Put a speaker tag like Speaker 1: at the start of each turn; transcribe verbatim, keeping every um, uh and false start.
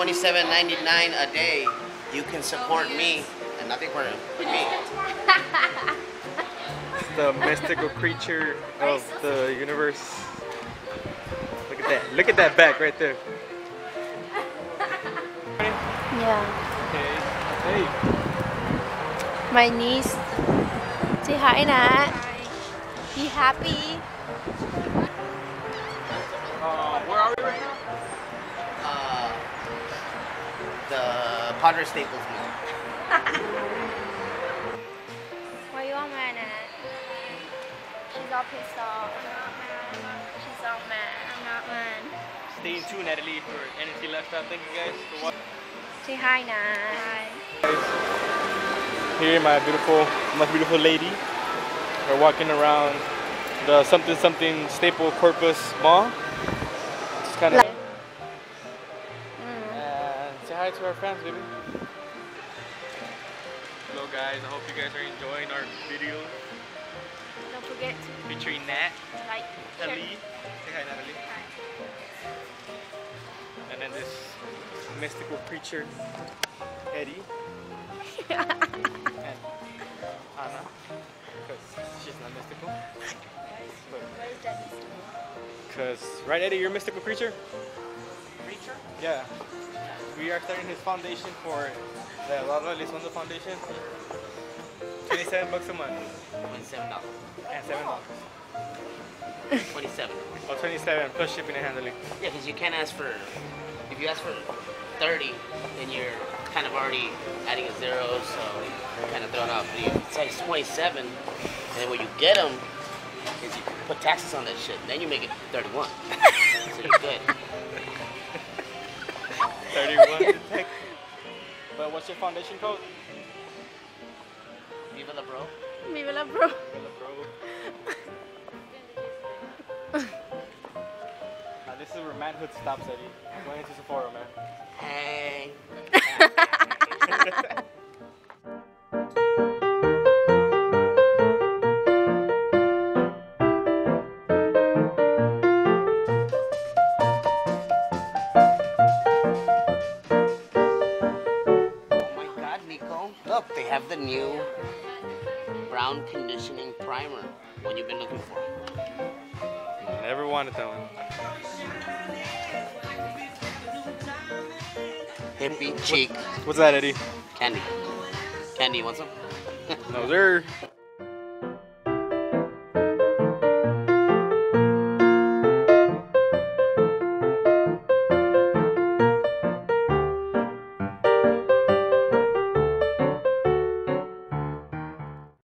Speaker 1: twenty-seven ninety-nine a day, you can support me and nothing for me.
Speaker 2: It's the mystical creature of the universe. Look at that. Look at that back right there.
Speaker 3: Yeah.
Speaker 2: Okay. Hey.
Speaker 3: My niece. Say hi, Nat. Be happy.
Speaker 2: Uh, where are we right now?
Speaker 1: Uh, the Padre Staples Mall.
Speaker 3: Why you all mad, Nat? She's all pissed off. I'm not mad. She's all mad. I'm not mad.
Speaker 2: Stay tuned, Natalie, for N F T Lifestyle. Thank you guys for watching.
Speaker 3: Say hi, Nat. Hi.
Speaker 2: Here, my beautiful, my beautiful lady. We're walking around the something something Staple Corpus Mall. Just kind of.
Speaker 3: Mm.
Speaker 2: And say hi to our fans, baby. Hello, guys. I hope you guys are enjoying our video
Speaker 3: Don't forget to
Speaker 2: featuring Nat,
Speaker 3: like, share.
Speaker 2: Ali. Say hi, Natalie.
Speaker 3: Hi.
Speaker 2: And then this mystical creature, Eddie. And Anna, because she's not mystical. Because, right, Eddie, you're a mystical creature?
Speaker 1: Creature?
Speaker 2: Yeah. We are starting his foundation for the Lalo Elizondo Foundation. twenty-seven bucks a month.
Speaker 1: Twenty-seven dollars.
Speaker 2: And seven dollars.
Speaker 1: Twenty-seven.
Speaker 2: Oh, twenty-seven plus shipping and handling.
Speaker 1: Yeah, because you can't ask for. If you ask for thirty, then you're kind of already adding a zero, so you're kind of thrown off. But you say it's twenty-seven, and then when you get them, is you put taxes on that shit. Then you make it thirty-one. So you're good.
Speaker 2: thirty-one. But what's your foundation code?
Speaker 1: Viva la bro.
Speaker 3: Viva la bro.
Speaker 2: Viva bro. Now this is where manhood stops, Eddie. Going into Sephora, man.
Speaker 1: Hey. Look, they have the new brown conditioning primer. What you've been looking for.
Speaker 2: Never wanted that one.
Speaker 1: Hippie cheek
Speaker 2: What's that, Eddie?
Speaker 1: candy. Candy, you want some?
Speaker 2: No, sir.